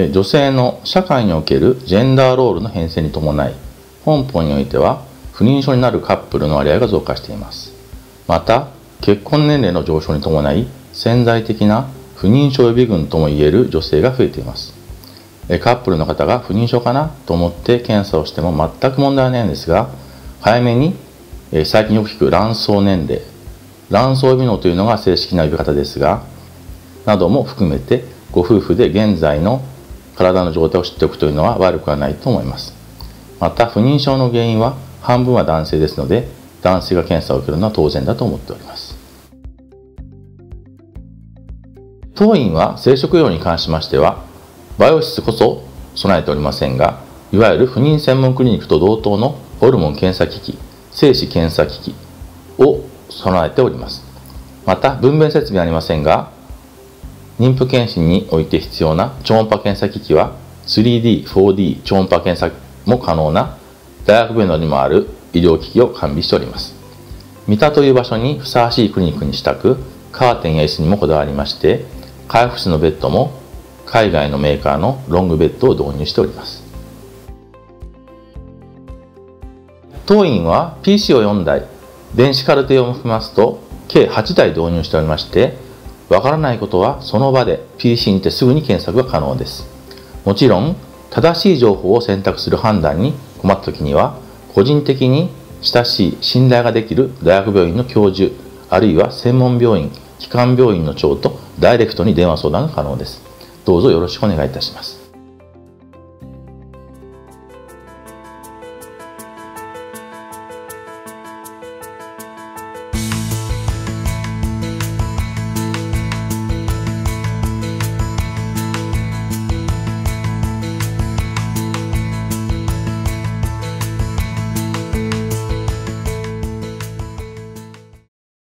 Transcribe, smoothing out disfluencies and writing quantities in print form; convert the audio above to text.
女性の社会におけるジェンダーロールの変遷に伴い、本邦においては不妊症になるカップルの割合が増加しています。また、結婚年齢の上昇に伴い、潜在的な不妊症予備軍ともいえる女性が増えています。カップルの方が不妊症かなと思って検査をしても全く問題はないんですが、早めに最近よく聞く卵巣年齢、卵巣微脳というのが正式な呼び方ですが、なども含めてご夫婦で現在の体の状態を知っておくというのは悪くはないと思います。また不妊症の原因は半分は男性ですので、男性が検査を受けるのは当然だと思っております。当院は生殖用に関しましてはバイオ室こそ備えておりませんが、いわゆる不妊専門クリニックと同等のホルモン検査機器、精子検査機器を備えております。また分娩設備はありませんが、妊婦検診において必要な超音波検査機器は 3D、4D 超音波検査も可能な大学病院などにもある医療機器を完備しております。三田という場所にふさわしいクリニックにしたく、カーテンや椅子にもこだわりまして、回復室のベッドも海外のメーカーのロングベッドを導入しております。当院は PC を4台、電子カルテを含ますと計8台導入しておりまして、わからないことはその場で PC にてすぐに検索が可能です。もちろん正しい情報を選択する判断に困った時には、個人的に親しい信頼ができる大学病院の教授、あるいは専門病院、基幹病院の長とダイレクトに電話相談が可能です。どうぞよろしくお願いいたします。